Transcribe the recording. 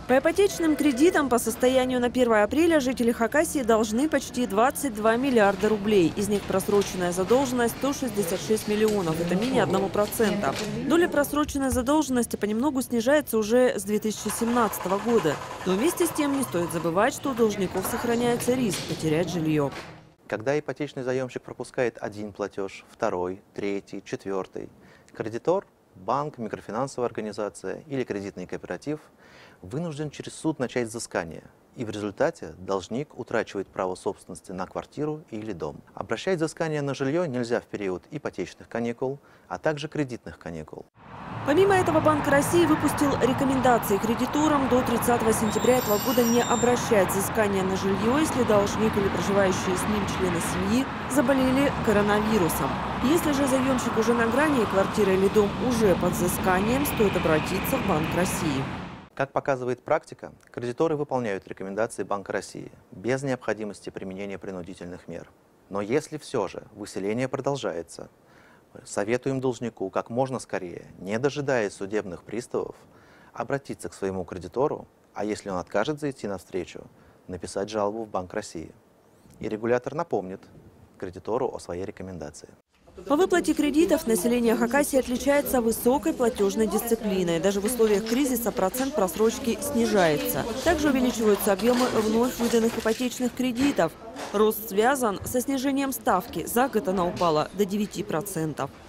По ипотечным кредитам по состоянию на 1 апреля жители Хакасии должны почти 22 миллиарда рублей. Из них просроченная задолженность 166 миллионов. Это менее 1%. Доля просроченной задолженности понемногу снижается уже с 2017 года. Но вместе с тем не стоит забывать, что у должников сохраняется риск потерять жилье. Когда ипотечный заемщик пропускает один платеж, второй, третий, четвертый, кредитор, банк, микрофинансовая организация или кредитный кооператив вынужден через суд начать взыскание, и в результате должник утрачивает право собственности на квартиру или дом. Обращать взыскание на жилье нельзя в период ипотечных каникул, а также кредитных каникул. Помимо этого, Банк России выпустил рекомендации кредиторам до 30 сентября этого года не обращать взыскания на жилье, если должник или проживающие с ним члены семьи заболели коронавирусом. Если же заемщик уже на грани и квартира или дом уже под взысканием, стоит обратиться в Банк России. Как показывает практика, кредиторы выполняют рекомендации Банка России без необходимости применения принудительных мер. Но если все же выселение продолжается, советуем должнику как можно скорее, не дожидаясь судебных приставов, обратиться к своему кредитору, а если он откажет зайти навстречу, написать жалобу в Банк России. И регулятор напомнит кредитору о своей рекомендации. По выплате кредитов население Хакасии отличается высокой платежной дисциплиной. Даже в условиях кризиса процент просрочки снижается. Также увеличиваются объемы вновь выданных ипотечных кредитов. Рост связан со снижением ставки. За год она упала до 9%.